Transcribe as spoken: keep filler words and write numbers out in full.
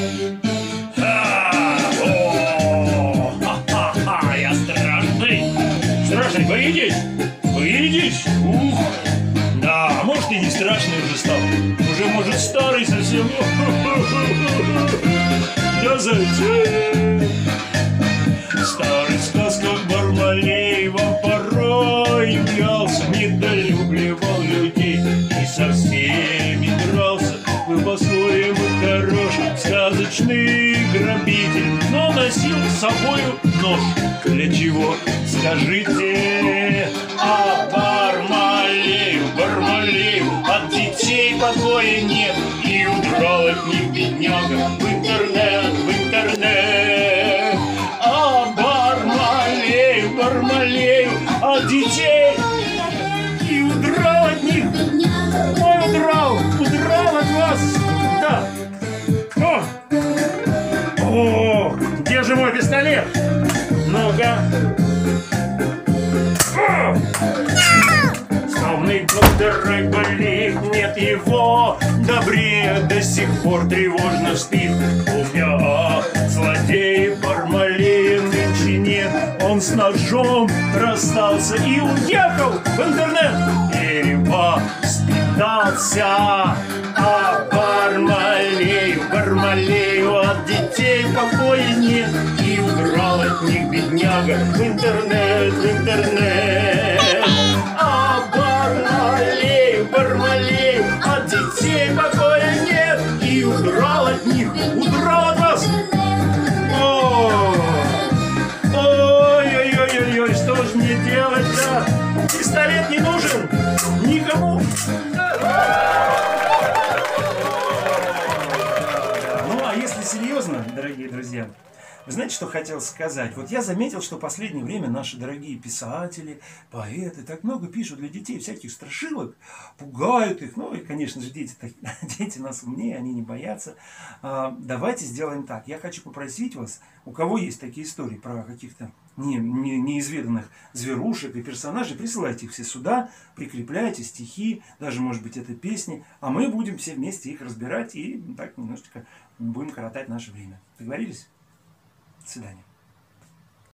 Ха-ха-ха, я страшный. Страшный, боитесь? Боитесь? Ух. Да, а может и не страшный уже стал. Уже, может, старый совсем. Да зачем? Старый в сказках Бармалеева порой являлся, недолюбливал людей и со всеми дрался. Был по-своему хорош, сказочный грабитель, но носил с собою нож. Для чего, скажите? А Бармалею, Бармалею от детей покоя нет, и удрал от них бедняга в интернет, в интернет. А Бармалею, Бармалею от детей, и удрал от них. Ой, удрал, удрал от вас. Да. О, о, где же мой пистолет? Ну-ка. Славный доктор болит, нет его добрее, до сих пор тревожно спит. Помня о злодее Бармалея нынче нет, он с ножом расстался и уехал в интернет. Перевоспитался. А Бармалею, Бармалею от детей покоя нет, и удрал от них бедняга в интернет, в интернет. А Бармалею, Бармалею от детей покоя нет, и удрал от них, удрал от вас. Ой-ой-ой-ой, что же мне делать-то? Пистолет не нужен никому. Ну, а если серьезно, дорогие друзья, вы знаете, что хотел сказать? Вот я заметил, что в последнее время наши дорогие писатели, поэты так много пишут для детей всяких страшилок, пугают их. Ну и, конечно же, дети, дети нас умнее, они не боятся. А, давайте сделаем так. Я хочу попросить вас, у кого есть такие истории про каких-то не, не, неизведанных зверушек и персонажей, присылайте их все сюда, прикрепляйте стихи, даже, может быть, это песни, а мы будем все вместе их разбирать и так немножечко будем коротать наше время. Договорились? До свидания.